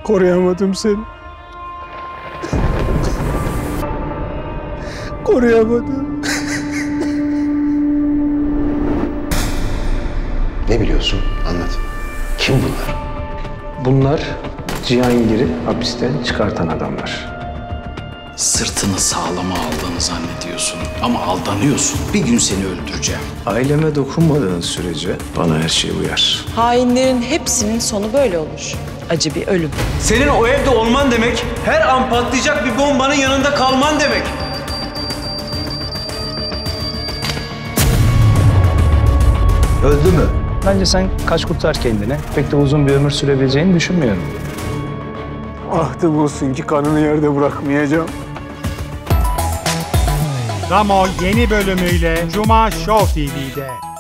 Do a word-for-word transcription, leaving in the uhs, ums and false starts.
Koruyamadım seni. Koruyamadım. Ne biliyorsun? Anlat. Kim bunlar? Bunlar Cihangir'i hapisten çıkartan adamlar. Sırtını sağlama aldığını zannediyorsun ama aldanıyorsun. Bir gün seni öldüreceğim. Aileme dokunmadığın sürece bana her şey uyar. Hainlerin hepsinin sonu böyle olur. Acı bir ölüm. Senin o evde olman demek, her an patlayacak bir bombanın yanında kalman demek. Öldü mü? Bence sen kaç kurtar kendine. Pek de uzun bir ömür sürebileceğini düşünmüyorum. Ahdım olsun ki kanını yerde bırakmayacağım. Ramo yeni bölümüyle Cuma Show T V'de.